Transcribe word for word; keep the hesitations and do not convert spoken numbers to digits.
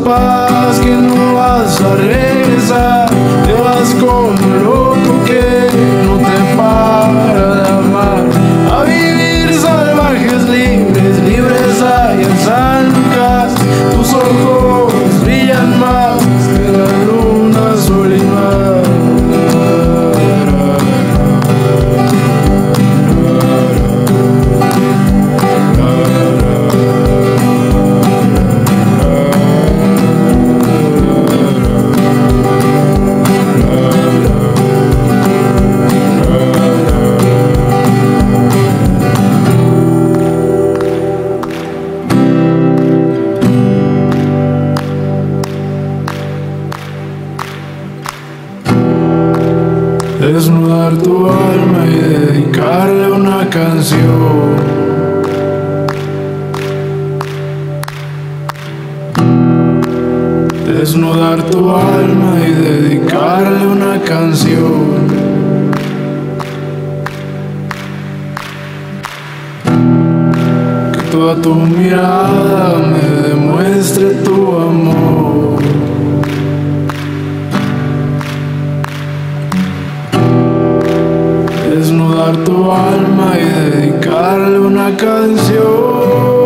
paz que no vas a regresar. Te vas como loco que no te para de amar. A vivir salvajes, libres, libres hay en San Lucas. Tus ojos brillan más que la luna, sol y mar. Desnudar tu alma y dedicarle una canción. Desnudar tu alma y dedicarle una canción. Que toda tu mirada me demuestre tu amor. Desnudar tu alma y dedicarle una canción.